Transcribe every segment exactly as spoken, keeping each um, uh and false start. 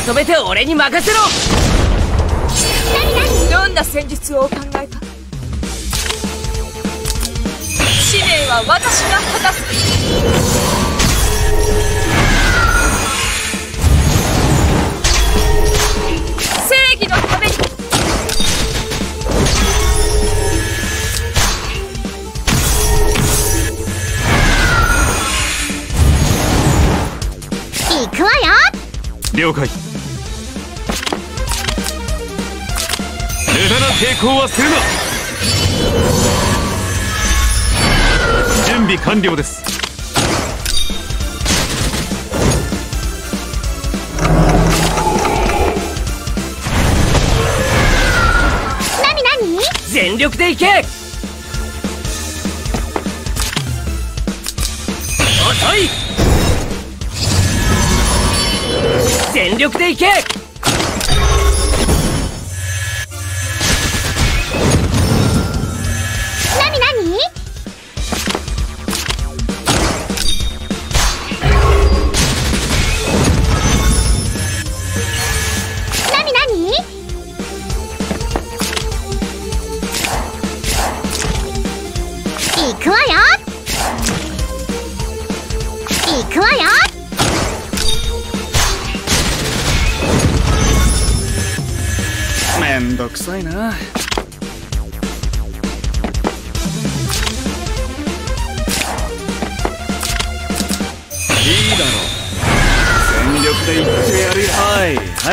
とめて俺に任せろ。 どんな戦術をお考えか。使命は私が果たす。正義のために。 行くわよ。 了解。無駄な抵抗はするな。準備完了です。 なになに？ 全力でいけ。遅い。全力でいけ。 なになに？なになに？行くわよ。行くわよ。 めんどくさいな。いいだろう。全力でいってやるよ。はいはい。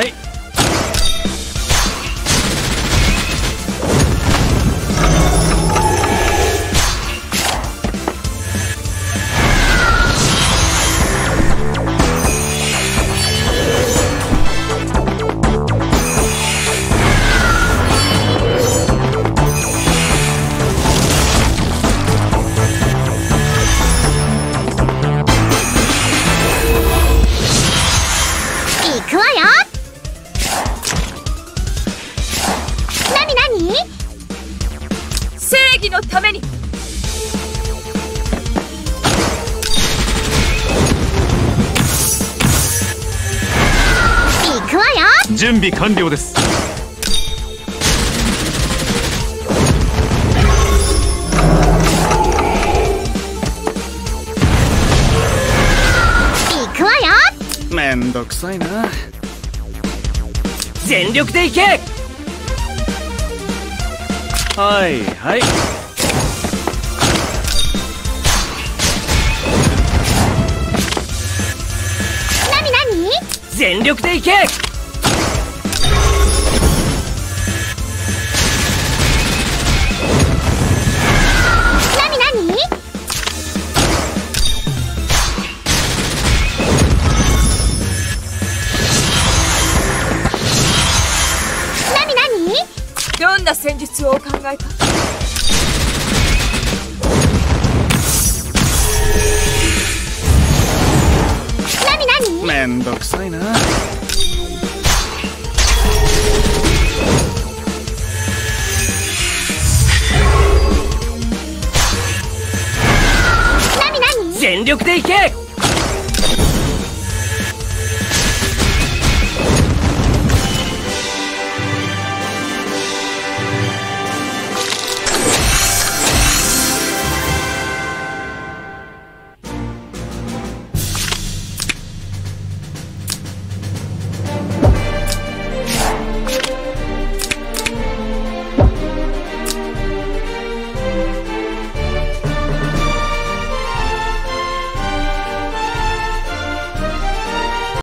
行くわよ。なになに？ 正義のために。 行くわよ。 準備完了です。 行くわよ。 めんどくさいな。 全力でいけ。 はいはい。 なになに？ 全力でいけ。 なになに？なになに？ どんな戦術をお考えか。 なになに？ めんどくさいな。 なになに？ 全力でいけ。